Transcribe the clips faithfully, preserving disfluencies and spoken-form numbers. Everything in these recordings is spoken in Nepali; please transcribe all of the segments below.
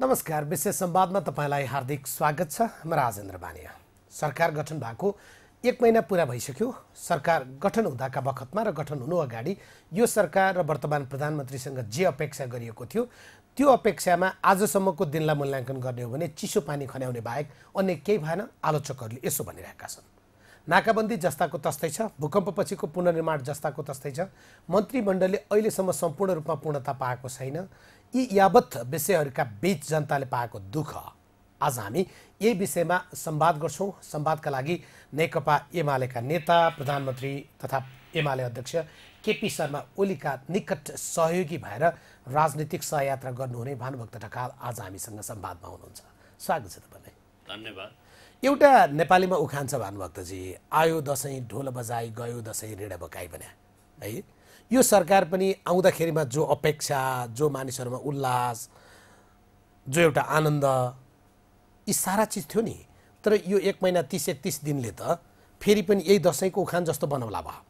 नमस्कार, विशेष संवादमा तपाईलाई हार्दिक स्वागत छ। म राजेन्द्र बानिया। सरकार गठन भएको एक महिना पूरा भइसक्यो। सरकार गठन हुँदाका बखतमा र गठन हुनु अगाडि यो सरकार र वर्तमान प्रधानमन्त्रीसँग जे अपेक्षा गरिएको थियो त्यो अपेक्षामा आजसम्मको दिनलाई मूल्याङ्कन गर्ने हो भने चिसो पानी खन्याउने बाहेक अन्य केही भएन। आलोचकहरूले यसो भनिरहेका छन्। नाकाबन्दी जस्ताको तस्तै छ, भूकम्पपछिको पुनर्निर्माण जस्ताको तस्तै छ। मन्त्रीमण्डलले अहिलेसम्म सम्पूर्ण रूपमा पूर्णता पाएको छैन। यी यावत विषयहरूका बीच जनताले पाएको दुःख आज हामी यही विषयमा संवाद गर्छौँ। संवादका लागि नेकपा एमालेका नेता, प्रधानमन्त्री तथा एमाले अध्यक्ष केपी शर्मा ओलीका निकट सहयोगी भएर राजनीतिक सहयात्रा गर्नुहुने भानुभक्त ढकाल आज हामीसँग संवादमा हुनुहुन्छ। स्वागत छ तपाईँलाई। धन्यवाद। एउटा नेपालीमा उखान छ भानुभक्तजी, आयो दसैँ ढोल बजाई, गयो दसैँ ऋण बकाई भन्या है। यो सरकार पनि आउँदाखेरिमा जो अपेक्षा, जो मानिसहरूमा उल्लास, जो एउटा आनन्द, यी सारा चिज थियो नि। तर यो एक महिना तीस एकतिस दिनले त फेरि पनि यही दसैँको उखान जस्तो बनाउला भयो।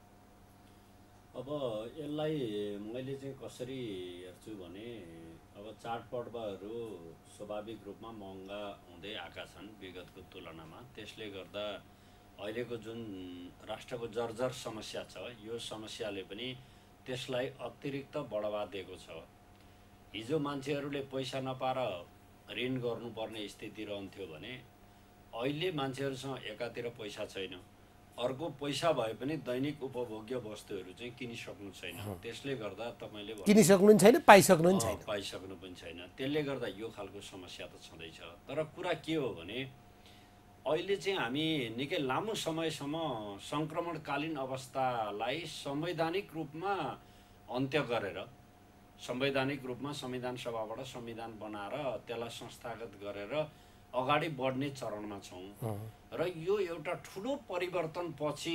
अब यसलाई मैले चाहिँ कसरी हेर्छु भने अब चाडपर्वहरू स्वाभाविक रूपमा महँगा हुँदै आएका छन् विगतको तुलनामा। त्यसले गर्दा अहिलेको जुन राष्ट्रको जर्जर समस्या छ, यो समस्याले पनि त्यसलाई अतिरिक्त बढावा दिएको छ। हिजो मान्छेहरूले पैसा नपाएर ऋण गर्नुपर्ने स्थिति रहन्थ्यो भने अहिले मान्छेहरूसँग एकातिर पैसा छैन, अर्को पैसा भए पनि दैनिक उपभोग्य वस्तुहरू चाहिँ किनिसक्नु छैन। त्यसले गर्दा तपाईँले किनिसक्नु छैन, पाइसक्नु छैन पाइसक्नु पनि छैन। त्यसले गर्दा यो खालको समस्या त छँदैछ। तर कुरा के हो भने अहिले चाहिँ हामी निकै लामो समयसम्म सङ्क्रमणकालीन अवस्थालाई संवैधानिक रूपमा अन्त्य गरेर, संवैधानिक रूपमा संविधान सभाबाट संविधान बनाएर त्यसलाई संस्थागत गरेर अगाडि बढ्ने चरणमा छौँ। र यो एउटा ठुलो परिवर्तनपछि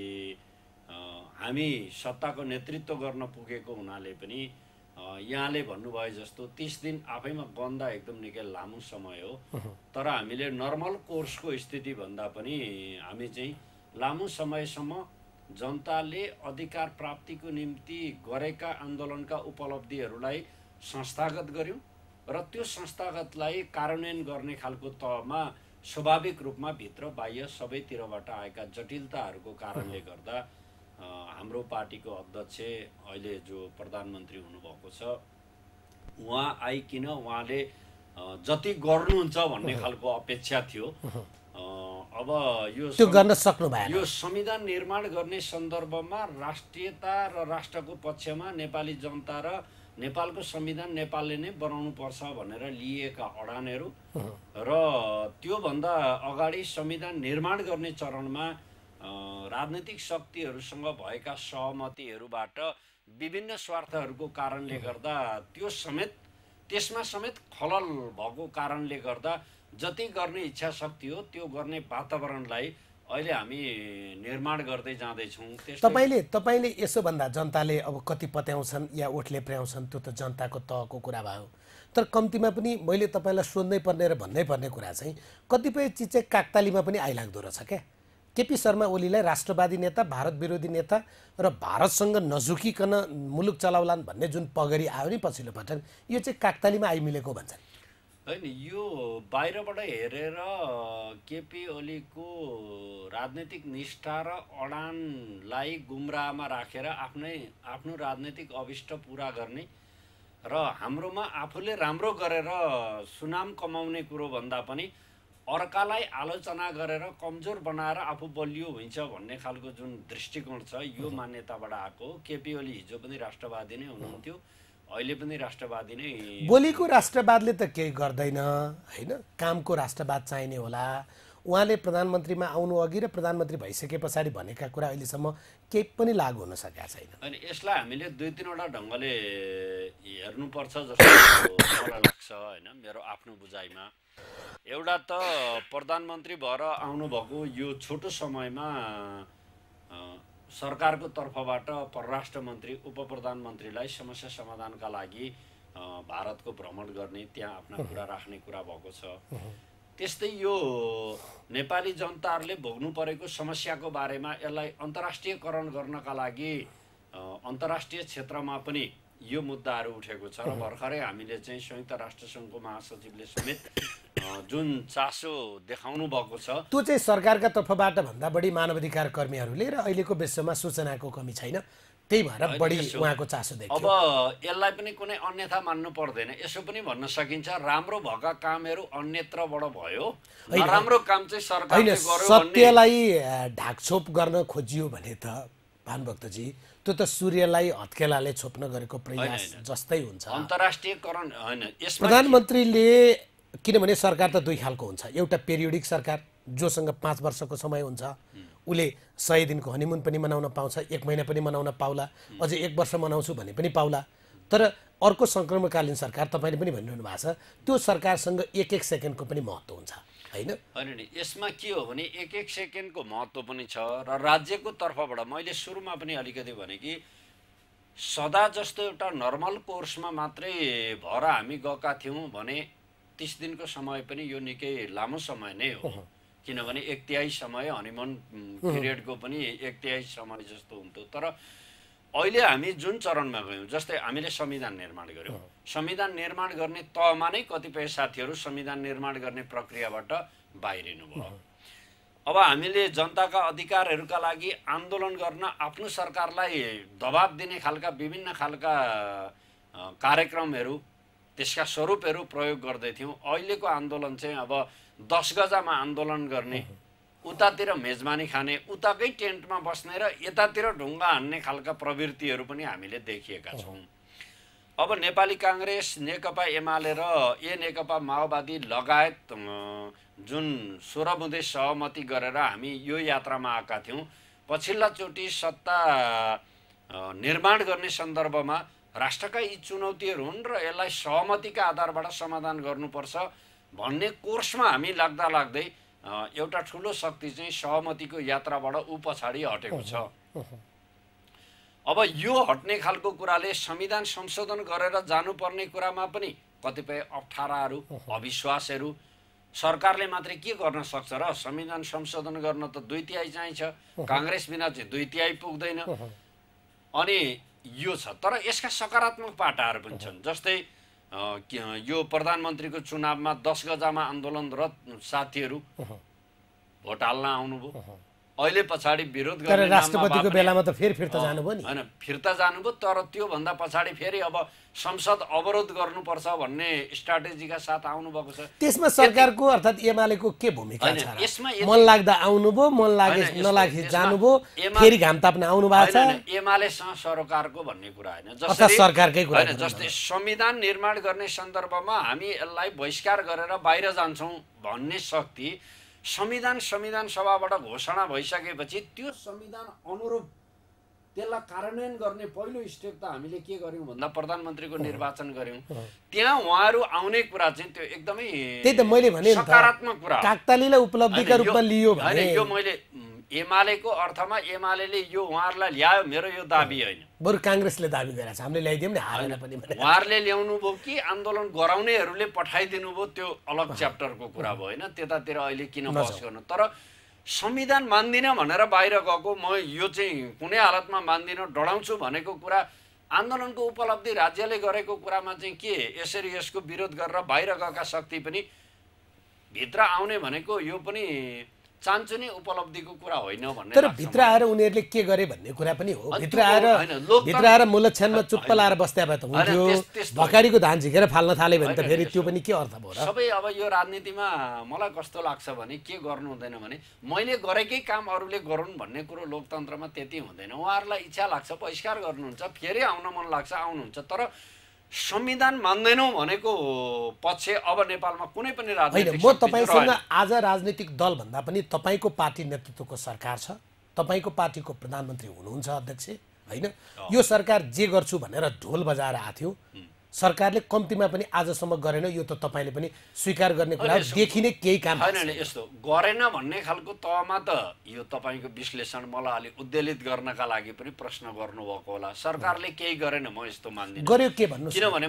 हामी सत्ताको नेतृत्व गर्न पुगेको हुनाले पनि यहाँले भन्नुभयो जस्तो तीस दिन आफैमा गन्दा एकदम निकै लामो समय हो। तर हामीले नर्मल कोर्सको स्थिति भन्दा पनि हामी चाहिँ लामो समयसम्म जनताले अधिकार प्राप्तिको निम्ति गरेका आन्दोलनका उपलब्धिहरूलाई संस्थागत गर्यौँ र त्यो संस्थागतलाई कार्यान्वयन गर्ने खालको तहमा स्वाभाविक रूपमा भित्र बाह्य सबैतिरबाट आएका जटिलताहरूको कारणले गर्दा हाम्रो पार्टीको अध्यक्ष अहिले जो प्रधानमन्त्री हुनुभएको छ, उहाँ आइकिन उहाँले जति गर्नुहुन्छ भन्ने खालको अपेक्षा थियो। अब यो त्यो गर्न सक्नु भएन। यो संविधान निर्माण गर्ने सन्दर्भमा राष्ट्रियता र राष्ट्रको पक्षमा नेपाली जनता र नेपालको संविधान नेपालले नै बनाउनु पर्छ भनेर लिएका अडानहरू र त्योभन्दा अगाडि संविधान निर्माण गर्ने चरणमा राजनीतिक शक्तिहरूसँग भएका सहमतिहरूबाट विभिन्न स्वार्थहरूको कारणले गर्दा त्यो समेत त्यसमा समेत खलल भएको कारणले गर्दा जति गर्ने इच्छा शक्ति हो त्यो गर्ने वातावरणलाई अहिले हामी निर्माण गर्दै जाँदैछौँ। तपाईँले तपाईँले यसो भन्दा जनताले अब कति पत्याउँछन् या ओठले पर्याउँछन् त्यो त जनताको तहको कुरा भयो। तर कम्तीमा पनि मैले तपाईँलाई सोध्नै पर्ने र भन्नै पर्ने कुरा चाहिँ कतिपय चिज चाहिँ काकतालीमा पनि आइलाग्दो रहेछ क्या। केपी शर्मा ओलीलाई राष्ट्रवादी नेता, भारत विरोधी नेता र भारतसँग नझुकिकन मुलुक चलाउलान् भन्ने जुन पगरी आयो नि पछिल्लो पटक, यो चाहिँ काकतालीमा आइमिलेको भन्छन् होइन। यो बाहिरबाट हेरेर केपी ओलीको राजनीतिक निष्ठा र अडानलाई गुमराहमा राखेर आफ्नै आफ्नो राजनीतिक अभिष्ट पुरा गर्ने र हाम्रोमा आफूले राम्रो गरेर सुनाम कमाउने कुरो भन्दा पनि अर्कालाई आलोचना गरेर कमजोर बनाएर आफू बलियो हुन्छ भन्ने खालको जुन दृष्टिकोण छ, यो मान्यताबाट आएको। केपी ओली हिजो पनि राष्ट्रवादी नै हुनुहुन्थ्यो, अहिले पनि राष्ट्रवादी नै। बोलीको राष्ट्रवादले त केही गर्दैन होइन, कामको राष्ट्रवाद चाहिने होला। उहाँले प्रधानमन्त्रीमा आउनु अघि र प्रधानमन्त्री भइसके पछाडि भनेका कुरा अहिलेसम्म केही पनि लागू हुन सकेका छैन। अनि यसलाई हामीले दुई तिनवटा ढङ्गले हेर्नुपर्छ जस्तो मलाई लाग्छ होइन, मेरो आफ्नो बुझाइमा। एउटा त प्रधानमन्त्री भएर आउनुभएको यो छोटो समयमा सरकारको तर्फबाट परराष्ट्र मन्त्री, उप प्रधानमन्त्रीलाई समस्या समाधानका लागि भारतको भ्रमण गर्ने, त्यहाँ आफ्ना कुरा राख्ने कुरा भएको छ। त्यस्तै यो नेपाली जनताहरूले भोग्नु परेको समस्याको बारेमा यसलाई अन्तर्राष्ट्रियकरण गर्नका लागि अन्तर्राष्ट्रिय क्षेत्रमा पनि यो मुद्दाहरू उठेको छ र भर्खरै हामीले चाहिँ संयुक्त राष्ट्रसङ्घको महासचिवले समेत जुन चासो देखाउनु भएको छ त्यो चाहिँ सरकारका तर्फबाट भन्दा बढी मानवाधिकार कर्मीहरूले र अहिलेको विश्वमा सूचनाको कमी छैन, त्यही भएर बढी उहाँको चासो देखियो। अब यसलाई पनि कुनै अन्यथा मान्नु पर्दैन, यसो पनि भन्न सकिन्छ राम्रो भएका कामहरू अन्यत्रबाट भयो, नराम्रो काम चाहिँ सरकारले गर्यो। सत्यलाई ढाकछोप गर्न खोजियो भने त भानुभक्तजी त्यो त सूर्यलाई हत्केलाले छोप्न गरेको प्रयास जस्तै हुन्छ। अन्तर्राष्ट्रियकरण होइन, यसमा प्रधानमन्त्रीले, किनभने सरकार त दुई खालको हुन्छ, एउटा पेरियोडिक सरकार जोसँग पाँच वर्षको समय हुन्छ, उसले सय दिनको हनिमुन पनि मनाउन पाउँछ, एक महिना पनि मनाउन पाउला, अझै एक वर्ष मनाउँछु भने पनि पाउला। तर अर्को सङ्क्रमणकालीन सरकार तपाईँले पनि भनिरहनु भएको छ, त्यो सरकारसँग एक एक सेकेन्डको पनि महत्त्व हुन्छ, होइन? होइन नि, यसमा के हो भने एक एक सेकेन्डको महत्त्व पनि छ र राज्यको तर्फबाट मैले सुरुमा पनि अलिकति भने कि सदा जस्तो एउटा नर्मल कोर्समा मात्रै भएर हामी गएका थियौँ भने तिस दिनको समय पनि यो निकै लामो समय नै हो, किनभने एक तिहाई समय हनिमुन पिरियडको पनि एक तिहाई समय जस्तो हुन्थ्यो। तर अहिले हामी जुन चरणमा गयौँ, जस्तै हामीले संविधान निर्माण गऱ्यौँ, संविधान निर्माण गर्ने तहमा नै कतिपय साथीहरू संविधान निर्माण गर्ने प्रक्रियाबाट बाहिरिनु भयो। अब हामीले जनताका अधिकारहरूका लागि आन्दोलन गर्न आफ्नो सरकारलाई दबाब दिने खालका विभिन्न खालका कार्यक्रमहरू, त्यसका स्वरूपहरू प्रयोग गर्दै थियौँ। अहिलेको आन्दोलन चाहिँ अब दस गजामा आन्दोलन गर्ने, उतातिर मेजबानी खाने, उताकै टेन्टमा बस्ने र यतातिर ढुङ्गा हान्ने खालका प्रवृत्तिहरू पनि हामीले देखिएका छौँ। अब नेपाली काङ्ग्रेस, नेकपा एमाले र ए नेकपा माओवादी लगायत जुन सोह्र बुँदे सहमति गरेर हामी यो यात्रामा आएका थियौँ, पछिल्लाचोटि सत्ता निर्माण गर्ने सन्दर्भमा राष्ट्रका यी चुनौतीहरू हुन् र यसलाई सहमतिका आधारबाट समाधान गर्नुपर्छ भन्ने कोर्समा हामी लाग्दा लाग्दै एउटा ठुलो शक्ति चाहिँ सहमतिको यात्राबाट ऊ पछाडि हटेको छ। अब यो हट्ने खालको कुराले संविधान संशोधन गरेर जानुपर्ने कुरामा पनि कतिपय अप्ठ्याराहरू, अविश्वासहरू, सरकारले मात्रै के गर्न सक्छ र संविधान संशोधन गर्न त दुई तिहाई चाहिन्छ, काङ्ग्रेस बिना चाहिँ दुई तिहाई पुग्दैन, अनि यो छ। तर यसका सकारात्मक पाटाहरू पनि छन्, जस्तै यो प्रधानमन्त्रीको चुनावमा दस गजामा आन्दोलनरत साथीहरू भोट हाल्न आउनुभयो, अहिले पछाडि विरोध गर्ने राष्ट्रपतिको बेलामा त फेरि फिर्ता जानुभयो नि, होइन फिर्ता जानुभयो। तर त्योभन्दा पछाडि फेरि अब संसद अवरोध गर्नुपर्छ भन्ने स्ट्राटेजीका साथ आउनुभएको छ। त्यसमा सरकारको अर्थात् एमालेको के भूमिका छ? यसमा मन लाग्दा आउनुभयो, मन लागे नलागे जानुभयो, फेरि घाम ताप्न आउनु भएको छ। एमालेसँग सरकारको भन्ने कुरा होइन, जस्तै सरकारकै कुरा होइन, जस्तै संविधान निर्माण गर्ने सन्दर्भमा हामी यसलाई बहिष्कार गरेर बाहिर जान्छौँ भन्ने शक्ति संविधान संविधान सभाबाट घोषणा भइसकेपछि त्यो संविधान अनुरूप त्यसलाई कार्यान्वयन गर्ने पहिलो स्टेप त हामीले के गर्यौँ भन्दा प्रधानमन्त्रीको निर्वाचन गर्यौँ। त्यहाँ उहाँहरू आउने कुरा चाहिँ त्यो एकदमै त्यही त मैले भने सकारात्मक कुरा, काकतालीय उपलब्धिका रूपमा लियो भने यो मैले एमालेको अर्थमा एमाले यो उहाँहरूलाई ल्यायो, मेरो यो दाबी होइन, बरु काङ्ग्रेसले दाबी गरेको छ हामीले ल्याइदियौँ नि, हारेन पनि भने उहाँहरूले ल्याउनु भयो कि आन्दोलन गराउनेहरूले पठाइदिनु भयो, त्यो अलग च्याप्टरको कुरा भयो होइन, त्यतातिर अहिले किन बहस गर्नु। तर संविधान मान्दिनँ भनेर बाहिर गएको, म यो चाहिँ कुनै हालतमा मान्दिनँ, डराउँछु भनेको कुरा, आन्दोलनको उपलब्धि राज्यले गरेको कुरामा चाहिँ के यसरी यसको विरोध गरेर बाहिर गएका शक्ति पनि भित्र आउने भनेको यो पनि चान्चुने उपलब्धिको कुरा होइन भन्ने। तर भित्र आएर उनीहरूले के गरे भन्ने कुरा पनि हो, भित्र आएर भित्र आएर मूलक्षणमा चुप्प लाएर बस्दा भए त हुन्थ्यो, भकारीको धान झिकेर फाल्न थाले भने त फेरि त्यो पनि के अर्थ भयो र? सबै अब यो राजनीतिमा मलाई कस्तो लाग्छ भने के गर्नु हुँदैन भने मैले गरेकै काम अरूले गरून् भन्ने कुरो लोकतन्त्रमा त्यति हुँदैन। उहाँहरूलाई इच्छा लाग्छ बहिष्कार गर्नुहुन्छ, फेरि आउन मन लाग्छ आउनुहुन्छ, तर संविधान मान्दैनौँ भनेको पक्ष अब नेपालमा कुनै पनि राजनीतिक होइन। म तपाईँसँग आज राजनीतिक दल भन्दा पनि तपाईँको पार्टी नेतृत्वको सरकार छ, तपाईँको पार्टीको प्रधानमन्त्री हुनुहुन्छ अध्यक्ष, होइन? यो सरकार जे गर्छु भनेर ढोल बजाएर आएको थियो, सरकारले कम्तीमा पनि आजसम्म गरेन, यो त तपाईँले पनि स्वीकार गर्ने कुरा, देखिने केही काम होइन। यस्तो गरेन भन्ने खालको तहमा त यो तपाईँको विश्लेषण मलाई अलिक उद्वेलित गर्नका लागि पनि प्रश्न गर्नुभएको होला। सरकारले केही गरेन म यस्तो मान्दिनँ। गर्यो के भन्नु, किनभने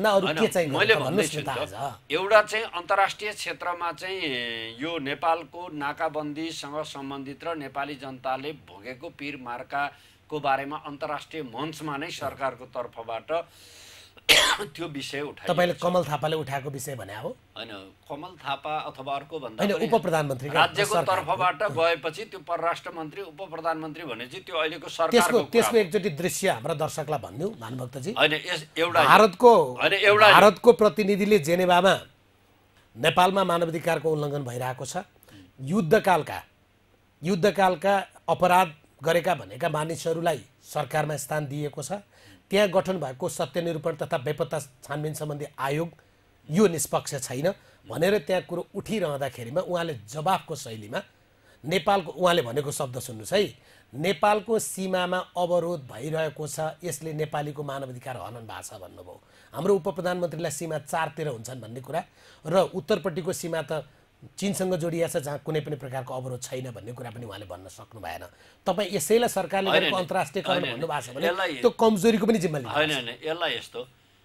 मैले भन्दैछु एउटा चाहिँ अन्तर्राष्ट्रिय क्षेत्रमा चाहिँ यो नेपालको नाकाबन्दीसँग सम्बन्धित र नेपाली जनताले भोगेको पीर मार्का को बारेमा अन्तर्राष्ट्रिय मञ्चमा नै सरकारको तर्फबाट त्यो विषय उठाइयो। तपाईले कमल थापाले उठाएको विषय भने हो हैन, कमल थापा अथवा अर्को भन्दा हैन, पनि उप प्रधानमन्त्रीका राज्यको तर्फबाट गएपछि त्यो परराष्ट्र मन्त्री उप प्रधानमन्त्री भनेपछि त्यो अहिलेको त्यसको सरकारको त्यसको एकचोटि दृश्य हाम्रा दर्शकलाई भनिदिउँ भानुभक्तजी। हैन, यस एउटा भारतको हैन एउटा भारतको प्रतिनिधिले जेनेभामा नेपालमा मानवाधिकारको उल्लङ्घन भइरहेको छ, युद्धकालका युद्धकालका अपराध गरेका भनेका मानिसहरूलाई सरकारमा स्थान दिएको छ, त्यहाँ गठन भएको सत्यनिरूपण तथा बेपत्ता छानबिन सम्बन्धी आयोग यो निष्पक्ष छैन भनेर त्यहाँ कुरो उठिरहँदाखेरिमा उहाँले जवाफको शैलीमा नेपालको उहाँले भनेको शब्द सुन्नुहोस् है, नेपालको सीमामा अवरोध भइरहेको छ, यसले नेपालीको मानवाधिकार हनन भएको छ भन्नुभयो। हाम्रो उप प्रधानमन्त्रीलाई सीमा चारतिर हुन्छन् भन्ने कुरा र उत्तरपट्टिको सीमा त चीनसँग जोडिया छ जहाँ कुनै पनि प्रकारको अवरोध छैन भन्ने कुरा पनि उहाँले भन्न सक्नु भएन। तपाईँ यसैलाई सरकारले गरेको अन्तर्राष्ट्रियकरण भन्नुभएको छ भने त्यो कमजोरीको पनि जिम्मा लिनु होइन होइन यसलाई यस्तो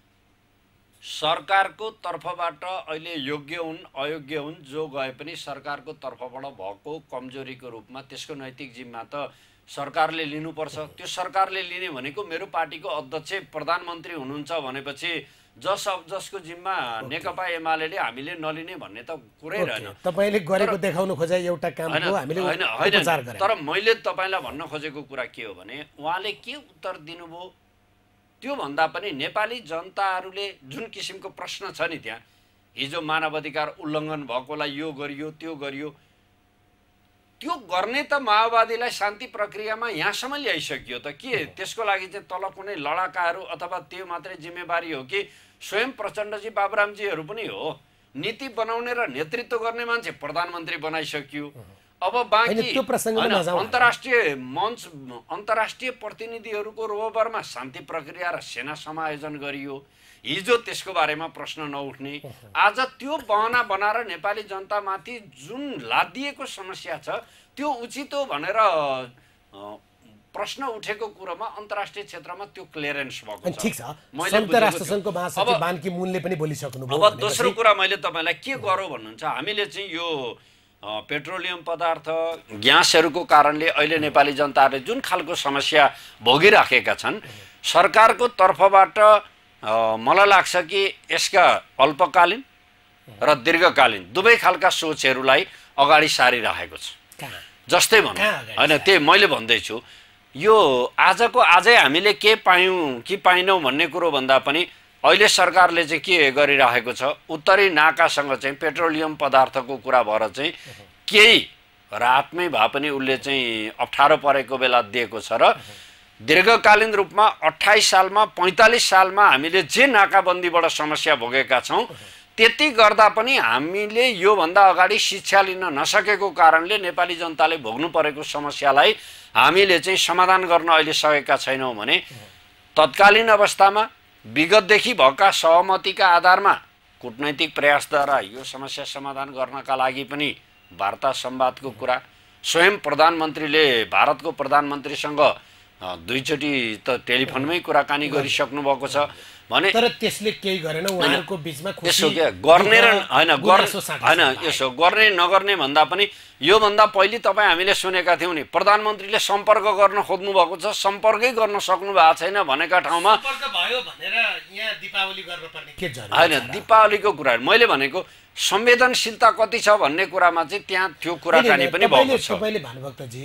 सरकारको तर्फबाट अहिले योग्य हुन् अयोग्य हुन् जो गए पनि सरकारको तर्फबाट भएको कमजोरीको रूपमा त्यसको नैतिक जिम्मा त सरकारले लिनुपर्छ। त्यो सरकारले लिने भनेको मेरो पार्टीको अध्यक्ष प्रधानमन्त्री हुनुहुन्छ भनेपछि जस जसको जिम्मा नेकपा एमाले हामीले नलिने भन्ने त कुरै रहेन। तपाईले गरेको देखाउनु खोजे एउटा काम हो, हामीले उपचार गरे। तर मैले तपाईलाई भन्न खोजेको कुरा के हो भने उहाँले के उत्तर दिनुभयो त्यो भन्दा पनि नेपाली जनताहरूले जुन किसिमको प्रश्न छ नि त्यहाँ हिजो मानवाधिकार उल्लङ्घन भएकोलाई यो गरियो त्यो गरियो त्यो गर्ने त माओवादीलाई शान्ति प्रक्रियामा यहाँसम्म ल्याइसकियो त के त्यसको लागि चाहिँ तल कुनै लडाकाहरू अथवा त्यो मात्रै जिम्मेवारी हो कि स्वयं प्रचण्डजी बाबुरामजीहरू पनि हो। नीति बनाउने र नेतृत्व गर्ने मान्छे प्रधानमन्त्री बनाइसकियो। अब बाँकी अन्तर्राष्ट्रिय मञ्च अन्तर्राष्ट्रिय प्रतिनिधिहरूको रोबरमा शान्ति प्रक्रिया र सेना समायोजन गरियो। हिजो त्यसको बारेमा प्रश्न नउठ्ने आज त्यो बहना बनाएर नेपाली जनतामाथि जुन लादिएको समस्या छ त्यो उचित हो भनेर प्रश्न उठेको कुरोमा अन्तर्राष्ट्रिय क्षेत्रमा त्यो क्लियरेन्स भएको छ। ठीक छ, संयुक्त राष्ट्रसङ्घको महासचिव बान की मुनले पनि बोलिसक्नुभयो। अब दोस्रो कुरा मैले तपाईँलाई के गरौँ भन्नुहुन्छ, हामीले चाहिँ यो पेट्रोलियम पदार्थ ग्यासहरूको कारणले अहिले नेपाली जनताहरूले जुन खालको समस्या भोगिराखेका छन् सरकारको तर्फबाट मलाई लाग्छ कि यसका अल्पकालीन र दीर्घकालीन दुवै खालका सोचहरूलाई अगाडि सारिरहेको छ। जस्तै भनौँ होइन त्यही मैले भन्दैछु यो आजको आजै हामीले के पायौँ कि पाइनौँ भन्ने कुरो भन्दा पनि अहिले सरकारले चाहिँ के गरिरहेको छ उत्तरी नाकासँग चाहिँ पेट्रोलियम पदार्थको कुरा भएर चाहिँ केही रातमै भए पनि उसले चाहिँ अप्ठ्यारो परेको बेला दिएको छ र दीर्घकालीन रूपमा अट्ठाइस सालमा पैँतालिस सालमा हामीले जे नाकाबन्दीबाट समस्या भोगेका छौँ त्यति गर्दा पनि हामीले योभन्दा अगाडि शिक्षा लिन नसकेको कारणले नेपाली जनताले भोग्नु परेको समस्यालाई हामीले चाहिँ समाधान गर्न अहिले सकेका छैनौँ भने तत्कालीन अवस्थामा विगतदेखि भएका सहमतिका आधारमा कूटनैतिक प्रयासद्वारा यो समस्या समाधान गर्नका लागि पनि वार्ता संवादको कुरा स्वयं प्रधानमन्त्रीले भारतको प्रधानमन्त्रीसँग दुईचोटि त टेलिफोनमै कुराकानी गरिसक्नु भएको छ भने तर त्यसले केही गरेन उहाँहरुको बीचमा खुसी त्यसो के गर्ने र हैन हैन यसो गर्ने नगर्ने भन्दा पनि यो भन्दा पहिले तपाई हामीले सुनेका थियौं नि प्रधानमन्त्रीले सम्पर्क गर्न खोज्नु भएको छ सम्पर्कै गर्न सक्नु भएको छैन भनेका ठाउँमा सम्पर्क भयो भनेर यहाँ दीपावली गर्न पर्ने के जरुरी हैन दीपावलीको कुरा मैले भनेको संवेदनशीलता कति छ भन्ने कुरामा चाहिँ त्यहाँ त्यो कुराकानी पनि भएको छ। तपाईले भानुभक्तजी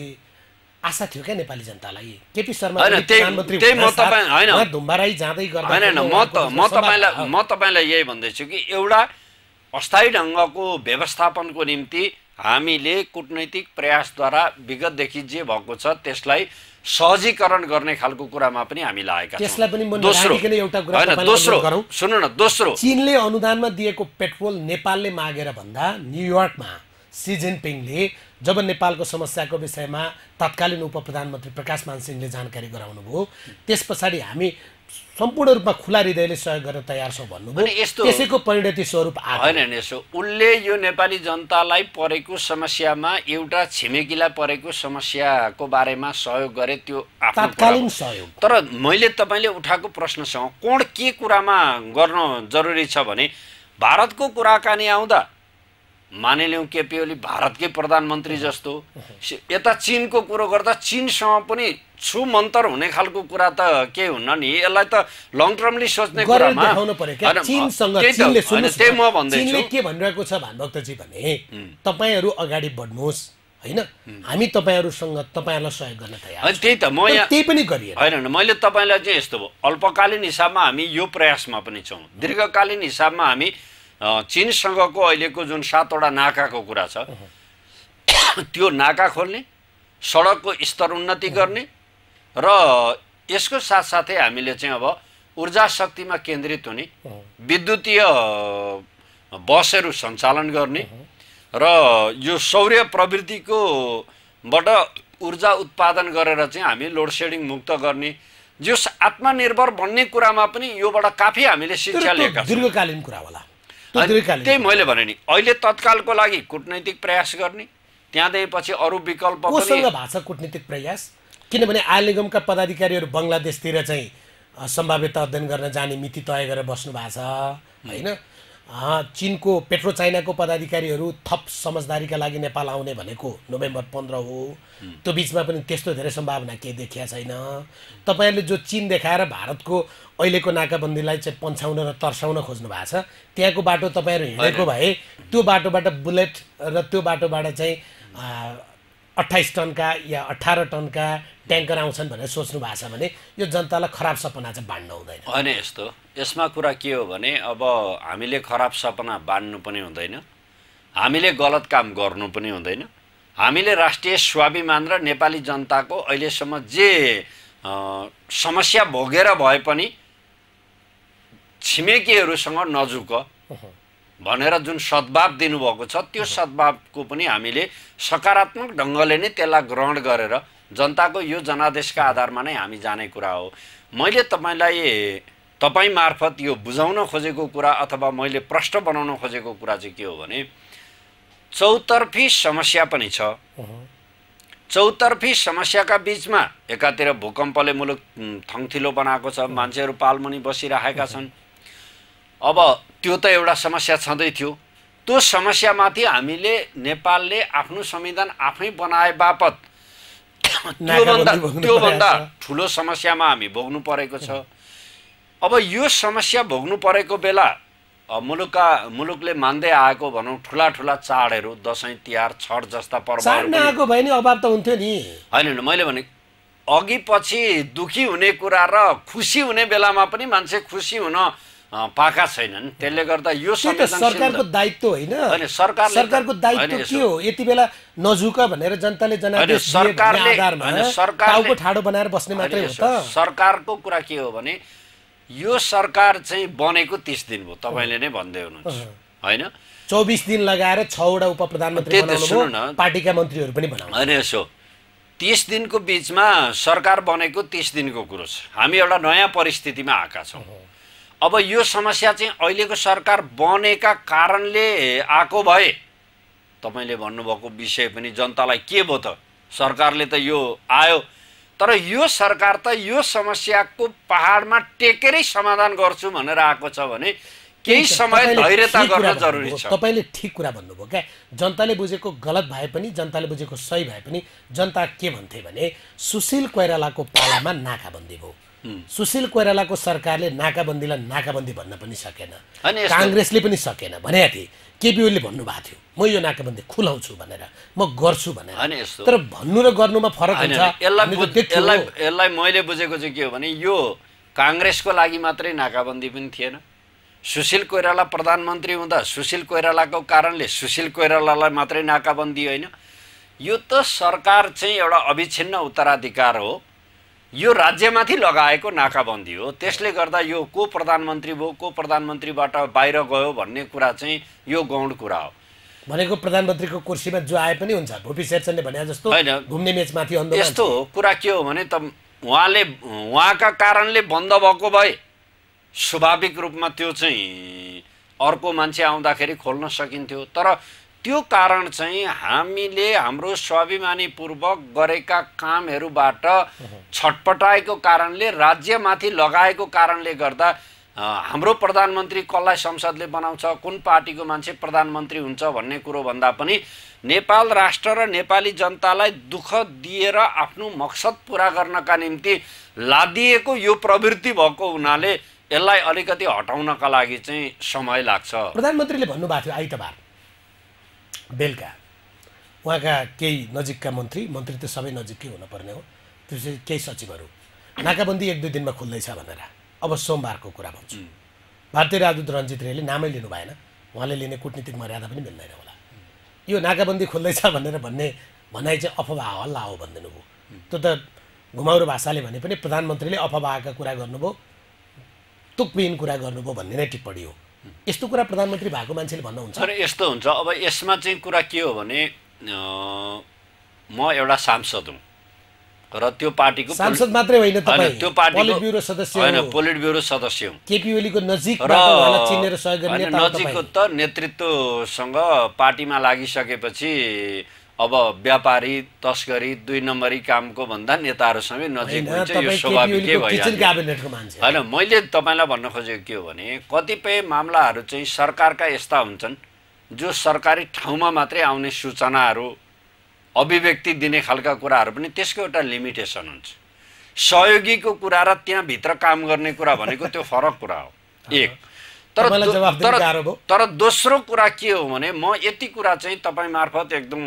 आशा थियो क्या नेपाली जनतालाई केपी शर्मा प्रधानमन्त्री त्यही म तपाईँ हैन धुम्बाराई जाँदै गर्दा हैन म त म तपाईलाई म तपाईलाई यही भन्दैछु कि एउटा अस्थायी ढङ्गको व्यवस्थापनको निम्ति हामीले कूटनैतिक प्रयासद्वारा विगतदेखि जे भएको छ त्यसलाई सहजीकरण गर्ने खालको कुरामा पनि हामी लागेका छौं। त्यसलाई पनि म नराखिकन एउटा कुरा तपाईलाई दोस्रो सुन्नु न दोस्रो चीनले अनुदानमा दिएको पेट्रोल नेपालले मागेर भन्दा न्युयोर्कमा सी जिनपिङले जब नेपालको समस्याको विषयमा तत्कालीन उप प्रधानमन्त्री प्रकाश मान सिंहले जानकारी गराउनुभयो त्यस पछाडि हामी सम्पूर्ण रूपमा खुला हृदयले सहयोग गर्न तयार छौं भन्नुभयो। त्यसैको परिणति स्वरूप हैन हैन यसो उनले यो नेपाली जनतालाई परेको समस्यामा एउटा छिमेकीलाई परेको समस्याको बारेमा सहयोग गरे त्यो आफ्नो तत्कालीन सहयोग। तर मैले तपाईले उठाएको प्रश्नसँग कोण के कुरामा गर्न जरुरी छ भने भारतको कुराकानी आउँदा मानिलिउँ केपी ओली भारतकै प्रधानमन्त्री जस्तो, यता चीनको कुरो गर्दा चीनसँग पनि छु मन्तर हुने खालको कुरा त के हुन्न नि। यसलाई त लङ टर्मली सोच्ने कुरामा देखाउनु पर्यो क्या चीनसँग। चीनले सुन्नुस्, त्यही म भन्दैछु, चीनले के भनिरहेको छ भानुभक्तजी भने तपाईहरू अगाडि बढ्नुहोस् हैन, हामी तपाईहरूसँग तपाईहरूलाई सहयोग गर्न तयार छौँ। त्यही त म यहाँ त्यही पनि गरिएन। होइन मैले तपाईँलाई चाहिँ यस्तो भयो, अल्पकालीन हिसाबमा हामी यो प्रयासमा पनि छौँ, दीर्घकालीन हिसाबमा हामी चीनसँगको अहिलेको जुन सातवटा नाकाको कुरा छ त्यो नाका खोल्ने, सडकको स्तर उन्नति गर्ने र यसको साथसाथै हामीले चाहिँ अब ऊर्जा शक्तिमा केन्द्रित हुने, विद्युतीय बसहरू सञ्चालन गर्ने र यो सौर्य प्रवृत्तिको बाट ऊर्जा उत्पादन गरेर चाहिँ हामी लोड सेडिङ मुक्त गर्ने, जो आत्मनिर्भर भन्ने कुरामा पनि योबाट काफी हामीले शिक्षा लिएका छौँ। दीर्घकालीन कुरा होला, त्यही मैले भने नि अहिले तत्कालको लागि कूटनैतिक प्रयास गर्ने, त्यहाँदेखि अरू विकल्प पनि। कोसँग भएको छ कूटनीतिक प्रयास? किनभने आयल निगमका पदाधिकारीहरू बङ्गलादेशतिर चाहिँ सम्भाव्यता अध्ययन गर्न जाने मिति तय गरेर बस्नु भएको छ होइन। चीनको पेट्रो चाइनाको पदाधिकारीहरू थप समझदारीका लागि नेपाल आउने भनेको नोभेम्बर पन्ध्र हो। त्यो बिचमा पनि त्यस्तो धेरै सम्भावना केही देखिया छैन। तपाईँहरूले जो चीन देखाएर भारतको अहिलेको नाकाबन्दीलाई चाहिँ पन्छाउन र तर्साउन खोज्नु भएको छ, त्यहाँको बाटो तपाईँहरू हिँडेको भए त्यो बाटोबाट बुलेट र त्यो बाटोबाट चाहिँ अट्ठाइस टनका या अठार टनका ट्याङ्कर आउँछन् भनेर सोच्नु भएको छ भने यो जनतालाई खराब सपना चाहिँ बाँड्न हुँदैन। होइन, यस्तो यसमा कुरा के हो भने अब हामीले खराब सपना बाँड्नु पनि हुँदैन, हामीले गलत काम गर्नु पनि हुँदैन। हामीले राष्ट्रिय स्वाभिमान र नेपाली जनताको अहिलेसम्म जे समस्या भोगेर भए पनि छिमेकीहरूसँग नजुक भनेर जुन सद्भाव दिनुभएको छ त्यो सद्भावको पनि हामीले सकारात्मक ढङ्गले नै त्यसलाई ग्रहण गरेर जनताको यो जनादेशका आधारमा नै हामी जाने कुरा हो। मैले तपाईँलाई तपाईँ मार्फत यो बुझाउन खोजेको कुरा अथवा मैले प्रश्न बनाउन खोजेको कुरा चाहिँ के हो भने चौतर्फी समस्या पनि छ। चौतर्फी समस्याका बिचमा एकातिर भूकम्पले मुलुक थङथिलो बनाएको छ, मान्छेहरू पालमुनि बसिरहेका छन्। अब त्यो त एउटा समस्या छँदै थियो, त्यो समस्यामाथि हामीले नेपालले आफ्नो संविधान आफै बनाए बापत त्योभन्दा त्योभन्दा ठुलो समस्यामा हामी भोग्नु परेको छ। अब यो समस्या भोग्नु परेको बेला मुलुकका मुलुकले मान्दै आएको भनौँ ठुला ठुला चाडहरू दसैँ तिहार छठ जस्ता पर्वहरू भए नि अभाव त हुन्थ्यो नि। होइन, मैले भने अघि पछि दुखी हुने कुरा र खुसी हुने बेलामा पनि मान्छे खुसी हुन पाएका छैनन्। त्यसले गर्दा यो सरकारको दायित्व होइन, सरकार सरकारको दायित्व के हो? यति बेला नजुक भनेर जनताले जनादेश सरकारले सरकारको ठाडो बनाएर बस्ने मात्रै हो त। सरकारको कुरा के हो भने यो सरकार चाहिँ बनेको तीस दिन भयो, तपाईँले नै भन्दै हुनुहुन्छ होइन। चौबिस दिन लगाएर छवटा उप प्रधानमन्त्री बनाउनु, पार्टीका मन्त्रीहरू पनि बनाउनु। होइन, यसो तीस दिनको बिचमा सरकार बनेको तीस दिनको कुरो छ। हामी एउटा नयाँ परिस्थितिमा आएका छौँ। अब यो समस्या चाहिँ अहिलेको सरकार बनेका कारणले आएको भए तपाईँले भन्नुभएको विषय पनि जनतालाई के भयो त, सरकारले त यो आयो तर यो सरकार त यो समस्याको पहाडमा टेकेरै समाधान गर्छु भनेर आएको छ भने केही समय धैर्यता गर्न जरुरी छ। तपाईँले ठिक कुरा भन्नुभयो क्या। जनताले बुझेको गलत भए पनि जनताले बुझेको सही भए पनि जनता के भन्थे भने सुशील कोइरालाको पालामा नाकाबन्दी भयो। सुशील कोइरालाको सरकारले नाकाबन्दीलाई नाकाबन्दी भन्न पनि सकेन, काङ्ग्रेसले पनि सकेन भनेको थिए। केपी ओलीले भन्नुभएको थियो म यो नाकाबन्दी खुलाउँछु भनेर, म गर्छु भनेर। तर भन्नु र गर्नुमा फरक हुन्छ। यसलाई यसलाई मैले बुझेको चाहिँ के हो भने यो काङ्ग्रेसको लागि मात्रै नाकाबन्दी पनि थिएन। सुशील कोइराला प्रधानमन्त्री हुँदा सुशील कोइरालाको कारणले सुशील कोइरालालाई मात्रै नाकाबन्दी होइन, यो त सरकार चाहिँ एउटा अविच्छिन्न उत्तराधिकार हो, यो राज्यमाथि लगाएको नाकाबन्दी हो। त्यसले गर्दा यो को प्रधानमन्त्री भयो, को प्रधानमन्त्रीबाट बाहिर गयो भन्ने कुरा चाहिँ यो गौण कुरा हो। भनेको प्रधानमन्त्रीको कुर्सीमा जो आए पनि हुन्छ, भूपी शेरचनले भने जस्तो होइन घुम्ने मेचमाथि अन्त। यस्तो कुरा के हो भने त उहाँले उहाँका कारणले बन्द भएको भए स्वाभाविक रूपमा त्यो चाहिँ अर्को मान्छे आउँदाखेरि खोल्न सकिन्थ्यो। तर त्यो कारण चाहिँ हामीले हाम्रो स्वाभिमानीपूर्वक गरेका कामहरूबाट छटपटाएको कारणले राज्यमाथि लगाएको कारणले गर्दा हाम्रो प्रधानमन्त्री कसलाई संसदले बनाउँछ, कुन पार्टीको मान्छे प्रधानमन्त्री हुन्छ भन्ने कुरो भन्दा पनि नेपाल राष्ट्र र नेपाली जनतालाई दुःख दिएर आफ्नो मकसद पुरा गर्नका निम्ति लादिएको यो प्रवृत्ति भएको हुनाले यसलाई अलिकति हटाउनका लागि चाहिँ समय लाग्छ। प्रधानमन्त्रीले भन्नुभएको थियो आइतबार बेलुका उहाँका केही नजिकका मन्त्री मन्त्री त सबै नजिकै हुनुपर्ने हो, त्यसपछि केही सचिवहरू नाकाबन्दी एक दुई दिनमा खुल्दैछ भनेर, अब सोमबारको कुरा भन्छु। भारतीय राजदूत रञ्जित रेले नामै लिनु भएन, उहाँले लिने कूटनीतिक मर्यादा पनि मिल्दैन होला। यो नाकाबन्दी खुल्दैछ भनेर भन्ने भनाइ चाहिँ अफवाह हल्ला हो भनिदिनु भयो। त्यो त घुमाउरो भाषाले भने पनि प्रधानमन्त्रीले अफवाहका कुरा गर्नुभयो, तुकविहीन कुरा गर्नुभयो भन्ने नै टिप्पणी हो। यस्तो कुरा प्रधानमन्त्री भएको मान्छेले भन्नुहुन्छ? तर यस्तो हुन्छ, अब यसमा चाहिँ कुरा के हो भने म एउटा सांसद हुँ र त्यो पार्टीको सांसद मात्रै होइन, तपाईँ त्यो पार्टीको पोलिट ब्युरो सदस्य होइन, पोलिट ब्युरो सदस्य हुँ। केपी ओलीको नजिकबाट उहाँलाई चिनेर सहयोग गर्ने नेता हो नजिकको त नेतृत्वसँग पार्टीमा लागिसकेपछि अब व्यापारी तस्करी दुई नम्बरी कामको भन्दा नेताहरूसँग नजिक हुन्छ, यो स्वाभाविकै भइहाल्छ। होइन, मैले तपाईँलाई भन्न खोजेको के हो भने कतिपय मामलाहरू चाहिँ सरकारका यस्ता हुन्छन् जो सरकारी ठाउँमा मात्रै आउने सूचनाहरू अभिव्यक्ति दिने खालका कुराहरू पनि त्यसको एउटा लिमिटेसन हुन्छ। सहयोगीको कुरा र त्यहाँभित्र काम गर्ने कुरा भनेको त्यो फरक कुरा हो एक। तर तर दोस्रो कुरा के हो भने म यति कुरा चाहिँ तपाईँ मार्फत एकदम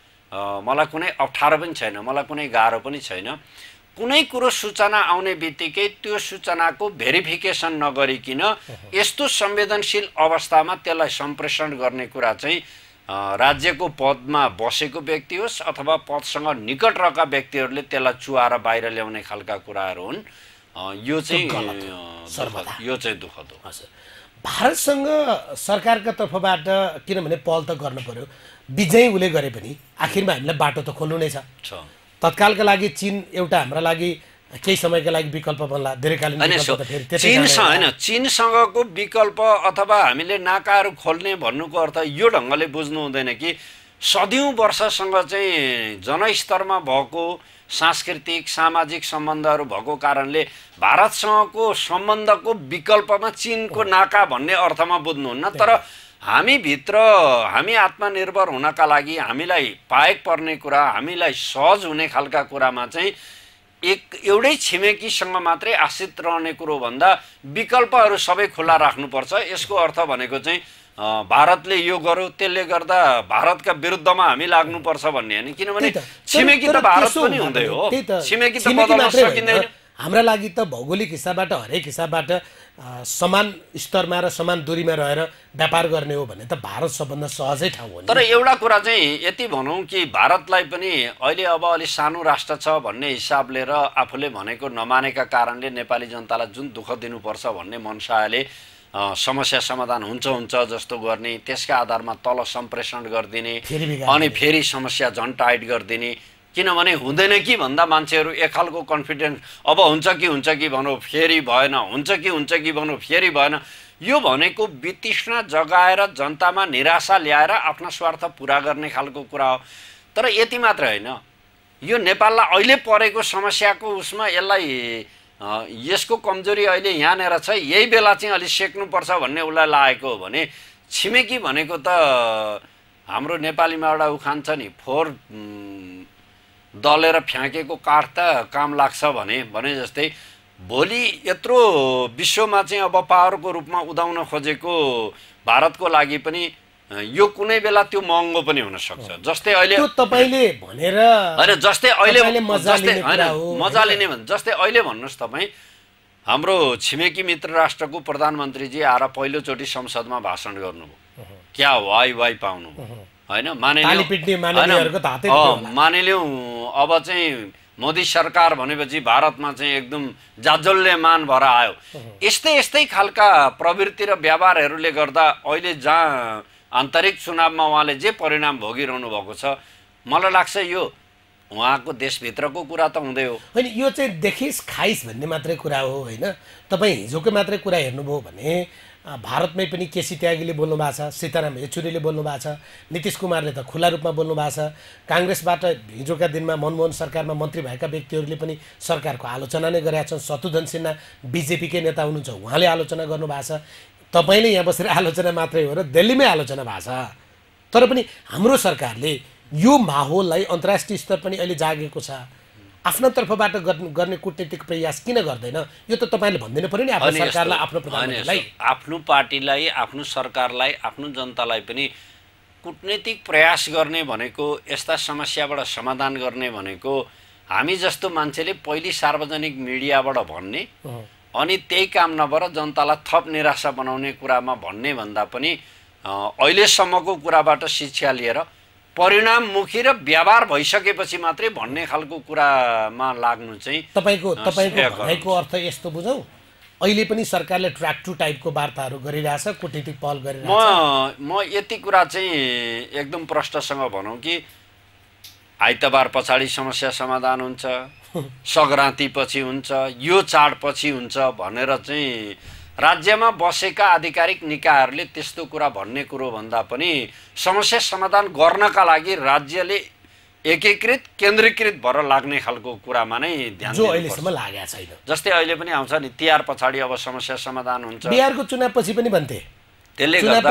मलाई कुनै अप्ठ्यारो पनि छैन, मलाई कुनै गाह्रो पनि छैन। कुनै कुरो सूचना आउने बित्तिकै त्यो सूचनाको भेरिफिकेसन नगरिकन यस्तो संवेदनशील अवस्थामा त्यसलाई सम्प्रेषण गर्ने कुरा चाहिँ राज्यको पदमा बसेको व्यक्ति होस् अथवा पदसँग निकट रहेका व्यक्तिहरूले त्यसलाई चुहाएर बाहिर ल्याउने खालका कुराहरू हुन्। यो चाहिँ यो चाहिँ दुःखद हो। भारतसँग सरकारका तर्फबाट किनभने पहल त गर्नु पर्यो, विजय उसले गरे पनि आखिरमा हामीलाई बाटो त खोल्नु नै छ। तत्कालका लागि चीन एउटा हाम्रा लागि केही समयका लागि विकल्प बन्ला, दीर्घकालीन चीनसँग होइन, चीनसँगको विकल्प अथवा हामीले नाकाहरू खोल्ने भन्नुको अर्थ यो ढङ्गले बुझ्नु हुँदैन कि सदियौँ वर्षसँग चाहिँ जनस्तरमा भएको सांस्कृतिक सामाजिक सम्बन्धहरू भएको कारणले भारतसँगको सम्बन्धको विकल्पमा चीनको नाका भन्ने अर्थमा बुझ्नुहुन्न। तर हामीभित्र हामी आत्मनिर्भर हुनका लागि हामीलाई पाएक पर्ने कुरा, हामीलाई सहज हुने खालका कुरामा चाहिँ एक एउटै छिमेकीसँग मात्रै आश्रित रहने कुरो भन्दा विकल्पहरू सबै खुला राख्नुपर्छ। यसको अर्थ भनेको चाहिँ भारतले यो गर्यो त्यसले गर्दा भारतका विरुद्धमा हामी लाग्नुपर्छ भन्ने होइन, किनभने छिमेकी त भारत पनि हुँदै हो, छिमेकी त बदल्न सकिँदैन। हाम्रा लागि त भौगोलिक हिसाबबाट हरेक हिसाबबाट समान स्तरमा र समान दूरीमा रहेर व्यापार गर्ने हो भने त भारत सबभन्दा सहजै ठाउँ हो। तर एउटा कुरा चाहिँ यति भनौँ कि भारतलाई पनि अहिले अब अलि सानो राष्ट्र छ भन्ने हिसाबले र आफूले भनेको नमानेका कारणले नेपाली जनतालाई जुन दुःख दिनुपर्छ भन्ने मनसायले समस्या समाधान हुन्छ हुन्छ जस्तो गर्ने, त्यसका आधारमा तल सम्प्रेषण गरिदिने अनि फेरि समस्या झन् टाइट गरिदिने। किनभने हुँदैन कि भन्दा मान्छेहरू एक खालको कन्फिडेन्स, अब हुन्छ कि हुन्छ कि भनौँ फेरि भएन, हुन्छ कि हुन्छ कि भनौँ फेरि भएन, यो भनेको वितृष्णा जगाएर जनतामा निराशा ल्याएर आफ्ना स्वार्थ पुरा गर्ने खालको कुरा हो। तर यति मात्र होइन, यो नेपाललाई अहिले परेको समस्याको उसमा यसलाई यसको कमजोरी अहिले यहाँनिर छ, यही बेला चाहिँ अलिक सेक्नुपर्छ भन्ने उसलाई लागेको हो भने छिमेकी भनेको त हाम्रो नेपालीमा एउटा उखान छ नि, फोहोर दलेर फ्याँकेको काठ त काम लाग्छ भने भने जस्तै भोलि यत्रो विश्वमा चाहिँ अब पावरको रूपमा उदाउन खोजेको भारतको लागि पनि यो कुनै बेला त्यो महँगो पनि हुन सक्छ। जस्तै अहिले तपाईले भनेर हैन, जस्तै अहिले जस्तै हैन मजा लिने भने जस्तै अहिले भन्नुस् तपाईँ हाम्रो छिमेकी मित्र राष्ट्रको प्रधानमन्त्रीजी आएर पहिलोचोटि संसदमा भाषण गर्नुभयो, क्या वाइ वाइ पाउनु होइन, मानिलिउँ अब चाहिँ मोदी सरकार भनेपछि भारतमा चाहिँ एकदम जाजल्यमान भएर आयो। यस्तै यस्तै खालका प्रवृत्ति र व्यवहारहरूले गर्दा अहिले जहाँ आन्तरिक चुनावमा उहाँले जे परिणाम भोगिरहनु भएको छ, मलाई लाग्छ यो उहाँको देशभित्रको कुरा त हुँदै हो। होइन, यो चाहिँ देखिस खाइस भन्ने मात्रै कुरा हो होइन। तपाईँ हिजोकै मात्रै कुरा हेर्नुभयो भने भारतमै पनि केसी त्यागीले बोल्नु भएको छ, सीताराम येचुरीले बोल्नु भएको छ, नीतिश कुमारले त खुला रूपमा बोल्नु भएको छ, काङ्ग्रेसबाट हिजोका दिनमा मनमोहन सरकारमा मन्त्री भएका व्यक्तिहरूले पनि सरकारको आलोचना नै गरेका छन्। शत्रुघ्न सिन्हा बिजेपीकै नेता हुनुहुन्छ, उहाँले आलोचना गर्नुभएको छ। तपाईँले यहाँ बसेर आलोचना मात्रै हो र दिल्लीमै आलोचना भएको छ। तर पनि हाम्रो सरकारले यो माहौललाई अन्तर्राष्ट्रिय स्तर पनि अहिले जागेको छ, आफ्नो तर्फबाट गर्ने कूटनीतिक प्रयास किन गर्दैन? यो त तपाईँले भनिदिनु पर्यो नि आफ्नो सरकारलाई, आफ्नो प्रधानमन्त्रीलाई। आफ्नो पार्टीलाई, आफ्नो सरकारलाई, आफ्नो जनतालाई पनि कूटनीतिक प्रयास गर्ने भनेको, यस्ता समस्याबाट समाधान गर्ने भनेको हामी जस्तो मान्छेले पहिले सार्वजनिक मिडियाबाट भन्ने अनि त्यही काम नभएर जनतालाई थप निराशा बनाउने कुरामा भन्ने भन्दा पनि अहिलेसम्मको कुराबाट शिक्षा लिएर परिणाममुखी र व्यवहार भइसकेपछि मात्रै भन्ने खालको कुरामा लाग्नु चाहिँ तपाईँको तपाईँको भनाइको अर्थ यस्तो बुझौँ, अहिले पनि सरकारले ट्र्याक टु टाइपको वार्ताहरू गरिरहेछ, कूटनीतिक पहल गरिरहेछ। म म यति कुरा चाहिँ एकदम प्रष्टसँग भनौँ कि आइतबार पछाडि समस्या समाधान हुन्छ, सङ्क्रान्ति पछि हुन्छ, यो चाड पछि हुन्छ भनेर चाहिँ राज्यमा बसेका आधिकारिक निकायहरूले त्यस्तो कुरा भन्ने कुरो भन्दा पनि समस्या समाधान गर्नका लागि राज्यले एकीकृत केन्द्रीकृत भएर लाग्ने खालको कुरामा नै ध्यान जो अहिलेसम्म लागेको छैन। जस्तै अहिले पनि आउँछ नि तिहार पछाडि अब समस्या समाधान हुन्छ, बिहारको चुनावपछि पनि भन्थे, त्यसले गर्दा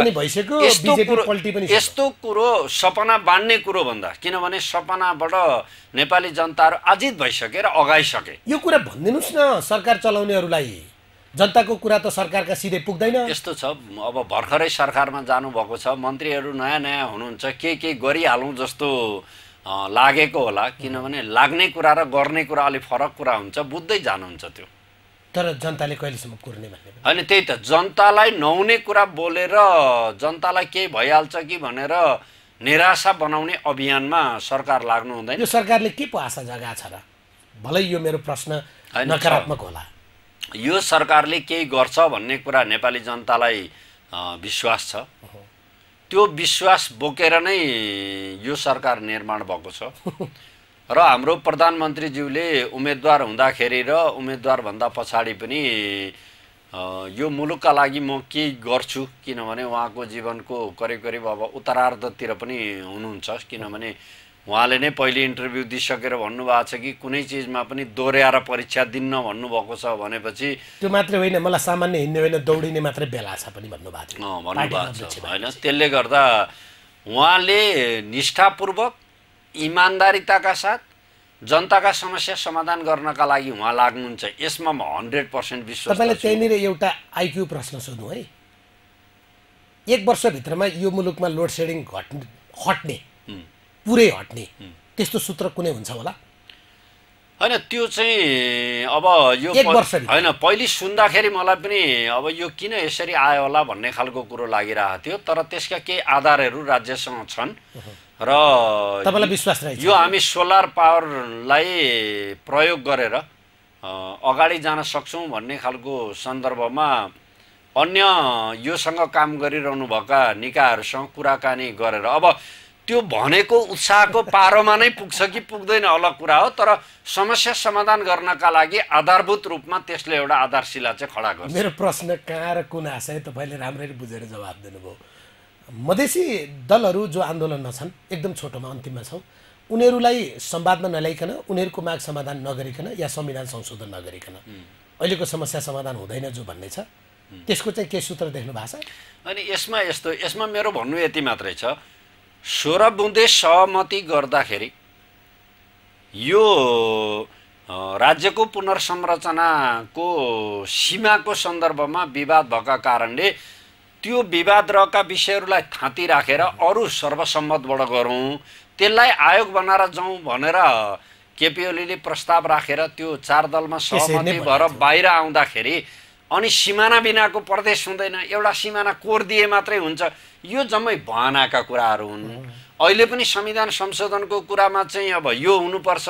यस्तो कुरो सपना बाँड्ने कुरो भन्दा, किनभने सपनाबाट नेपाली जनताहरू आजित भइसके र अगाइसके। यो कुरा भनिदिनुहोस् न सरकार चलाउनेहरूलाई, जनताको कुरा त सरकारका सिधै पुग्दैन। यस्तो छ, अब भर्खरै सरकारमा जानुभएको छ, मन्त्रीहरू नयाँ नयाँ हुनुहुन्छ, के के गरिहालौँ जस्तो लागेको होला, किनभने लाग्ने कुरा र गर्ने कुरा अलिक फरक कुरा हुन्छ, बुझ्दै जानुहुन्छ त्यो। तर जनताले कहिलेसम्म कुर्ने भन्ने होइन, त्यही त जनतालाई नहुने कुरा बोलेर जनतालाई केही भइहाल्छ कि भनेर निराशा बनाउने अभियानमा सरकार लाग्नु हुँदैन। यो सरकारले के पो आशा जगाएको छ र? भलै यो मेरो प्रश्न नकारात्मक होला। यो सरकारले केही गर्छ भन्ने कुरा नेपाली जनतालाई विश्वास छ, त्यो विश्वास बोकेर नै यो सरकार निर्माण भएको छ। र हाम्रो प्रधानमन्त्रीज्यूले उम्मेदवार हुँदाखेरि र उम्मेदवारभन्दा पछाडि पनि यो मुलुकका लागि म के गर्छु, किनभने उहाँको जीवनको करिब करिब अब उत्तरार्धतिर पनि हुनुहुन्छ, किनभने उहाँले नै पहिले इन्टरभ्यू दिइसकेर भन्नुभएको छ कि कुनै चिजमा पनि दोहोऱ्याएर परीक्षा दिन्न भन्नुभएको छ। भनेपछि त्यो मात्रै होइन, मलाई सामान्य हिँड्ने होइन दौडिने मात्रै बेला छ पनि भन्नुभएको थियो भन्नुभएको छ होइन। त्यसले गर्दा उहाँले निष्ठापूर्वक इमान्दारिताका साथ जनताका समस्या समाधान गर्नका लागि उहाँ लाग्नुहुन्छ, यसमा म हन्ड्रेड पर्सेन्ट विश्वास। तपाईँले त्यहीँनिर एउटा आइक्यू प्रश्न सोध्नु है, एक वर्षभित्रमा यो मुलुकमा लोड सेडिङ घट्ने हट्ने पुरै हट्ने त्यस्तो सूत्र कुनै हुन्छ होला? होइन, त्यो चाहिँ अब यो एक वर्ष होइन, पहिले सुन्दाखेरि मलाई पनि अब यो किन यसरी आयो होला भन्ने खालको कुरो लागिरहेको थियो, तर त्यसका केही आधारहरू राज्यसँग छन् र तपाईँलाई विश्वास रहेछ यो हामी सोलर पावरलाई प्रयोग गरेर अगाडि जान सक्छौँ भन्ने खालको सन्दर्भमा अन्य योसँग काम गरिरहनु भएका निकायहरूसँग कुराकानी गरेर, अब त्यो भनेको उत्साहको पारोमा नै पुग्छ कि पुग्दैन अलग कुरा हो, तर समस्या समाधान गर्नका लागि आधारभूत रूपमा त्यसले एउटा आधारशिला चाहिँ खडा गर्छ। मेरो प्रश्न कहाँ र कुन आशय तपाईँले राम्ररी बुझेर जवाब दिनुभयो। मधेसी दलहरू जो आन्दोलनमा छन्, एकदम छोटोमा अन्तिममा छौँ, उनीहरूलाई संवादमा नल्याइकन, उनीहरूको माग समाधान नगरिकन या संविधान संशोधन नगरिकन अहिलेको समस्या समाधान हुँदैन जो भन्ने छ, त्यसको चाहिँ के सूत्र देख्नु भएको छ? अनि यसमा यस्तो, यसमा मेरो भन्नु यति मात्रै छ, सोह्र बुँदे सहमति गर्दाखेरि यो राज्यको पुनर्संरचनाको सीमाको सन्दर्भमा विवाद भएका कारणले त्यो विवाद रहेका विषयहरूलाई थाँती राखेर अरू सर्वसम्मतबाट गरौँ, त्यसलाई आयोग बनाएर जाउँ भनेर केपी ओलीले प्रस्ताव राखेर त्यो चार दलमा सहमति भएर बाहिर आउँदाखेरि अनि सिमाना बिनाको प्रदेश हुँदैन, एउटा सिमाना कोरिदिए मात्रै हुन्छ, यो जम्मै बहानाका कुराहरू हुन्। अहिले पनि संविधान संशोधनको कुरामा चाहिँ अब यो हुनुपर्छ,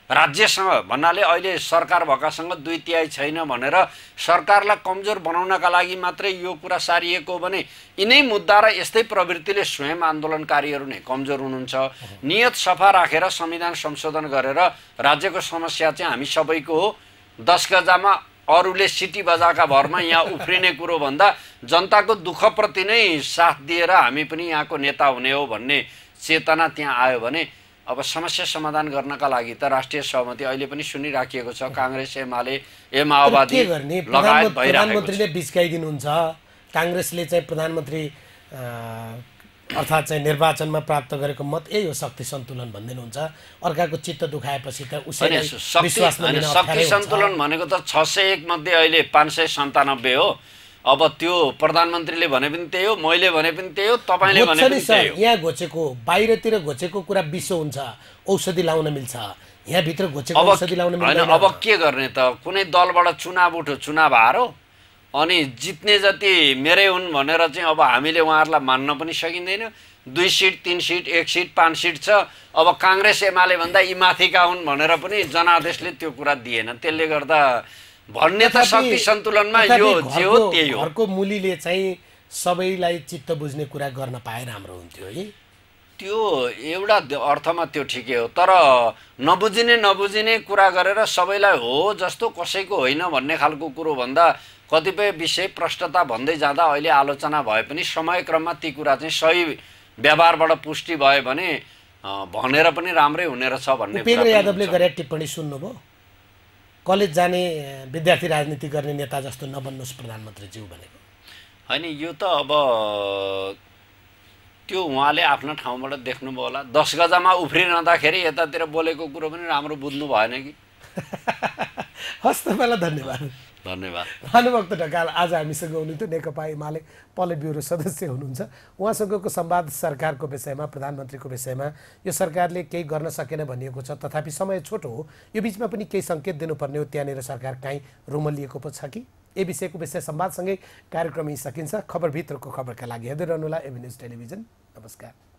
राज्यसँग भन्नाले अहिले सरकार भएकासँग दुई तिहाई छैन भनेर सरकारलाई कमजोर बनाउनका लागि मात्रै यो कुरा सारिएको हो भने यिनै मुद्दा र यस्तै प्रवृत्तिले स्वयं आन्दोलनकारीहरू नै कमजोर हुनुहुन्छ। नियत सफा राखेर संविधान संशोधन गरेर राज्यको समस्या चाहिँ हामी सबैको हो, दस गजामा अरूले सिटी बजाका भरमा यहाँ उफ्रिने कुरो भन्दा जनताको दुःखप्रति नै साथ दिएर हामी पनि यहाँको नेता हुने हो भन्ने चेतना त्यहाँ आयो भने अब समस्या समाधान गर्नका लागि त राष्ट्रिय सहमति अहिले पनि सुनिराखिएको छ। काङ्ग्रेस एमाले ए माओवादी लगायत भइरहेको छ। प्रधानमन्त्रीले बिचकाइदिनुहुन्छ, काङ्ग्रेसले चाहिँ प्रधानमन्त्री अर्थात् चाहिँ निर्वाचनमा प्राप्त गरेको मत यही हो शक्ति सन्तुलन भनिदिनुहुन्छ। अर्काको चित्त दुखाएपछि त उसैलाई विश्वासमा लिन शक्ति सन्तुलन भनेको त छ सय एक मध्ये अहिले पाँच सय सन्तानब्बे हो। अब त्यो प्रधानमन्त्रीले भने पनि त्यही हो, मैले भने पनि त्यही हो, तपाईँले भने पनि त्यही हो। यहाँ घोचेको बाहिरतिर घोचेको कुरा विश्व हुन्छ, औषधि लाउन मिल्छ, यहाँभित्र घोचेको औषधि लाउन मिल्दैन। अब के गर्ने त, कुनै दलबाट चुनाव उठ्यो, चुनाव हारो, अनि जित्ने जति मेरै हुन् भनेर चाहिँ अब हामीले उहाँहरूलाई मान्न पनि सकिँदैन। दुई सिट तीन सिट एक सिट पाँच सिट छ, अब काङ्ग्रेस एमाले भन्दा यी माथिका हुन् भनेर पनि जनादेशले त्यो कुरा दिएन। त्यसले गर्दा भन्ने त शक्ति सन्तुलनमा यो जे हो त्यही हो। घरको मुलीले चाहिँ सबैलाई चित्त बुझ्ने कुरा गर्न पाए राम्रो हुन्थ्यो है। त्यो एउटा अर्थमा त्यो ठिकै हो, तर नबुझिने नबुझिने कुरा गरेर सबैलाई हो जस्तो कसैको होइन भन्ने खालको कुरो भन्दा कतिपय विषय प्रष्टता भन्दै जाँदा अहिले आलोचना भए पनि समयक्रममा ती कुरा चाहिँ सही व्यवहारबाट पुष्टि भयो भने भनेर पनि राम्रै हुने रहेछ भन्ने। उपेन्द्र यादवले गरे टिप्पणी सुन्नुभयो, कलेज जाने विद्यार्थी राजनीति गर्ने नेता जस्तो नबन्नुहोस् प्रधानमन्त्रीज्यू भनेको होइन। यो त अब त्यो उहाँले आफ्नो ठाउँबाट देख्नुभयो होला। दस गजामा उफ्रिरहँदाखेरि यतातिर बोलेको कुरो पनि राम्रो बुझ्नु भएन कि। हस्, तपाईँलाई धन्यवाद। धन्यवाद। भानुभक्त ढकाल आज हामीसँग हुनुहुन्थ्यो, नेकपा एमाले पोलिट ब्युरो सदस्य हुनुहुन्छ। उहाँसँगको संवाद सरकारको विषयमा, प्रधानमन्त्रीको विषयमा, यो सरकारले केही गर्न सकेन भनिएको छ, तथापि समय छोटो हो, यो बिचमा पनि केही सङ्केत दिनुपर्ने हो, त्यहाँनिर सरकार काहीँ रुमलिएको पो छ कि, यो विषयको विषय संवादसँगै कार्यक्रम यही सकिन्छ। खबरभित्रको खबरका लागि हेर्दै रहनुहोला एभी न्युज टेलिभिजन। नमस्कार।